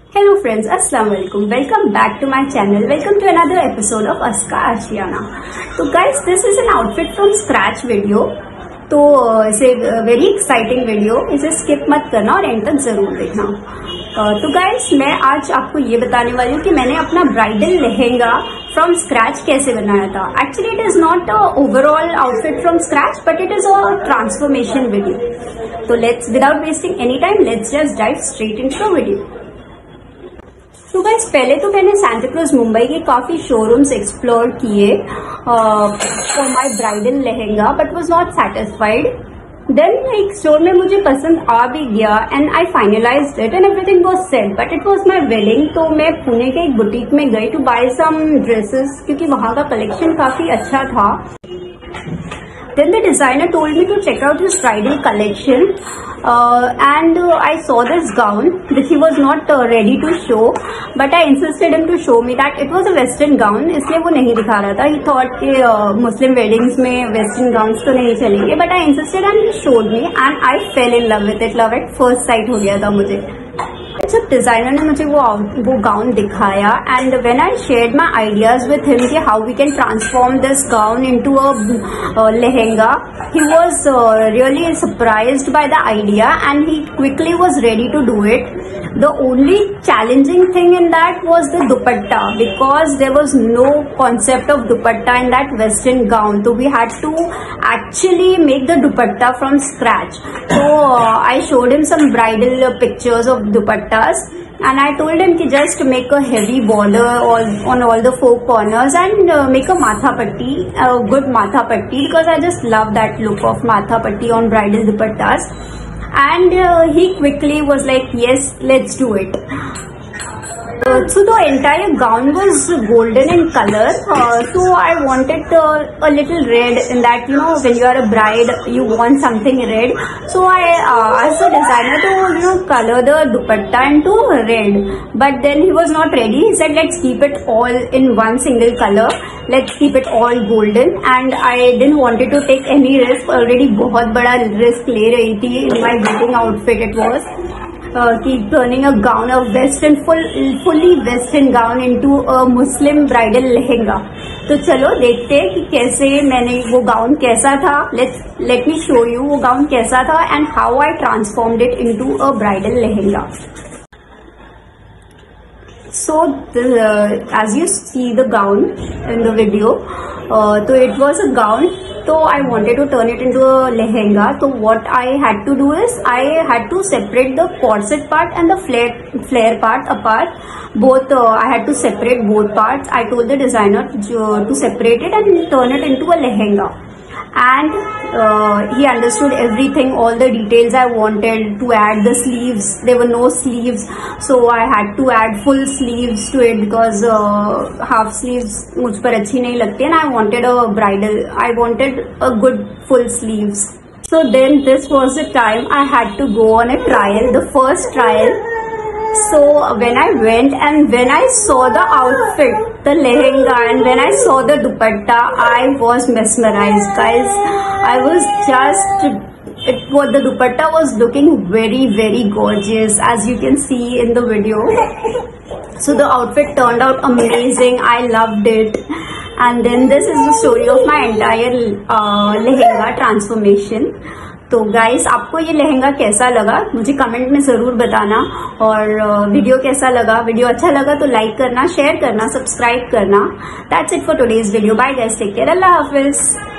Hello friends, Assalamu alaikum. Welcome back to my channel. Welcome to another episode of Aska Ashiana. So guys, this is an outfit from scratch video. तो इसे very exciting video, इसे skip मत करना और and तक जरूर देखना। तो गाइस, मैं आज आपको ये बताने वाली हूँ कि मैंने अपना ब्राइडल लहंगा फ्रॉम स्क्रैच कैसे बनाया था। Actually it is not overall outfit from scratch, but it is a transformation video. तो let's without wasting any time, let's just dive straight into the video. तो गाइस, पहले तो मैंने सांता क्रूज मुंबई के काफी शोरूम्स एक्सप्लोर किए for my bridal lehenga, but was not satisfied. Then एक store में मुझे पसंद आ भी गया and I finalized it and everything was set, but it was my wedding. तो मैं पुणे के एक बुटीक में गई टू बाय सम ड्रेसेस, क्योंकि वहां का कलेक्शन काफी अच्छा था। Then the designer told me to check out his bridal collection, and I saw this gown which he was not ready to show, but I insisted him to show me that it was a western gown, इसलिए वो नहीं दिखा रहा था। He thought कि Muslim weddings में western gowns तो नहीं चलेंगे, but I insisted and he showed me and I fell in love with it. Love at first sight हो गया था मुझे। जब डिजाइनर ने मुझे वो गाउन दिखाया and when I shared my ideas with him कि how we can transform this gown into a lehenga, he was really surprised by the idea and he quickly was ready to do it. The only challenging thing in that was the dupatta, because there was no concept of dupatta in that western gown, so we had to actually make the dupatta from scratch. So I showed him some bridal pictures of dupattas and I told him to just make a heavy border on all the four corners and make a matha patti, a good matha patti, because I just love that look of matha patti on bridal dupattas. And he quickly was like, yes, let's do it. So the entire gown was golden in color, so I wanted a little red in that, you know, when you are a bride you want something red. So I asked the designer to color the dupatta into red, but then he was not ready. He said, let's keep it all in one single color, let's keep it all golden. And I didn't wanted to take any risk, already बहुत बड़ा risk ले रही थी in my wedding outfit. It was turning a gown, a western fully western gown into a Muslim bridal lehenga. तो चलो देखते हैं कि कैसे मैंने वो गाउन कैसा था। let me show you वो गाउन कैसा था and how I transformed it into a bridal lehenga. So as you see the gown in the video, so it was a gown, so I wanted to turn it into a lehenga. So what I had to do is I had to separate the corset part and the flare part apart. Both I had to separate both parts. I told the designer to separate it and turn it into a lehenga. And he understood everything, all the details I wanted to add. The sleeves, there were no sleeves, so I had to add full sleeves to it, because half sleeves मुझ पर अच्छी नहीं लगती and I wanted a good full sleeves. So then this was the time I had to go on a trial, the first trial. So when I went and when I saw the outfit, the lehenga, and when I saw the dupatta, I was mesmerized, guys. I was just, the dupatta was looking very, very gorgeous, as you can see in the video. So the outfit turned out amazing. I loved it. And then this is the story of my entire lehenga transformation. तो guys, आपको ये लहंगा कैसा लगा मुझे comment में जरूर बताना, और वीडियो कैसा लगा। वीडियो अच्छा लगा तो लाइक करना, शेयर करना, सब्सक्राइब करना। That's it for today's video. Bye guys, take care, अल्लाह हाफिज।